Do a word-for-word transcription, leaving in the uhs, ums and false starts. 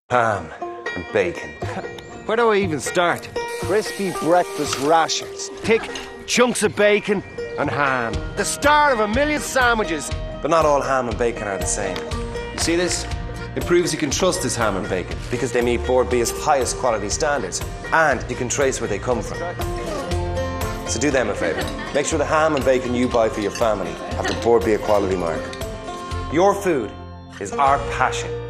Ham and bacon. Where do I even start? Crispy breakfast rashers. Thick chunks of bacon and ham. The star of a million sandwiches. But not all ham and bacon are the same. You see this? It proves you can trust this ham and bacon because they meet Board Bia's highest quality standards and you can trace where they come from. So do them a favour. Make sure the ham and bacon you buy for your family have the Board Bia quality mark. Your food is our passion.